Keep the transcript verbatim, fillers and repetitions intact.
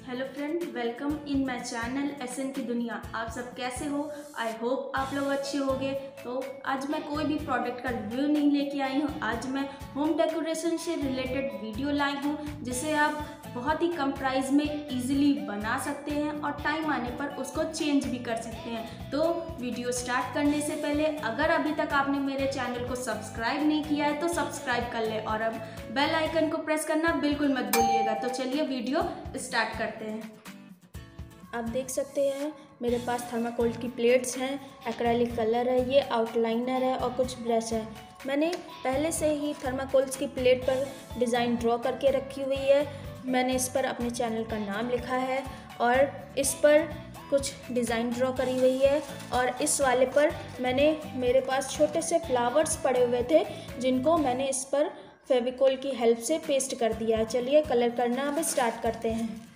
Hello friend, welcome in my channel SN की दुनिया। आप सब कैसे हो? आई होप आप लोग अच्छे होंगे। तो आज मैं कोई भी प्रोडक्ट का रिव्यू नहीं लेके आई हूँ। आज मैं होम डेकोरेशन से रिलेटेड वीडियो लाई हूँ, जिसे आप बहुत ही कम प्राइस में इजीली बना सकते हैं और टाइम आने पर उसको चेंज भी कर सकते हैं। तो वीडियो स्टार्ट करने से पहले अगर अभी तक आपने मेरे चैनल को सब्सक्राइब नहीं किया है तो सब्सक्राइब कर ले और अब बेल आइकन को प्रेस करना बिल्कुल मत भूलिएगा। तो चलिए वीडियो स्टार्ट करते हैं। आप देख सकते हैं मेरे पास थर्माकोल की प्लेट्स हैं, एक्रेलिक कलर है, ये आउटलाइनर है और कुछ ब्रश है। मैंने पहले से ही थर्माकोल्स की प्लेट पर डिज़ाइन ड्रॉ करके रखी हुई है। मैंने इस पर अपने चैनल का नाम लिखा है और इस पर कुछ डिज़ाइन ड्रॉ करी हुई है। और इस वाले पर मैंने मेरे पास छोटे से फ्लावर्स पड़े हुए थे, जिनको मैंने इस पर फेविकोल की हेल्प से पेस्ट कर दिया है। चलिए कलर करना अब स्टार्ट करते हैं।